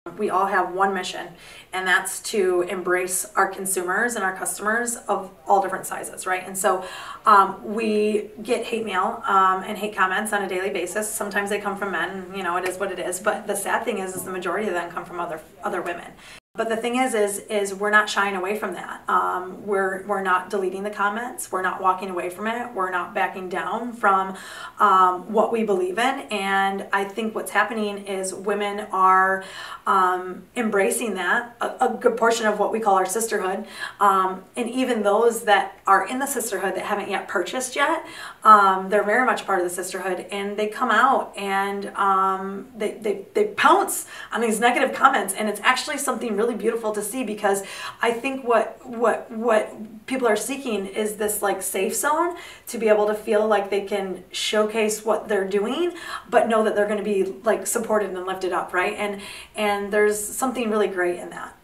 We all have one mission, and that's to embrace our consumers and our customers of all different sizes, right? And so we get hate mail and hate comments on a daily basis. Sometimes they come from men, you know, it is what it is. But the sad thing is the majority of them come from other women. But the thing is we're not shying away from that. We're not deleting the comments. We're not walking away from it. We're not backing down from what we believe in. And I think what's happening is women are embracing that. A good portion of what we call our sisterhood, and even those that are in the sisterhood that haven't yet purchased yet, they're very much part of the sisterhood, and they come out and they pounce on these negative comments, and it's actually something really beautiful to see, because I think what people are seeking is this like safe zone to be able to feel like they can showcase what they're doing, but know that they're going to be like supported and lifted up, right? And there's something really great in that.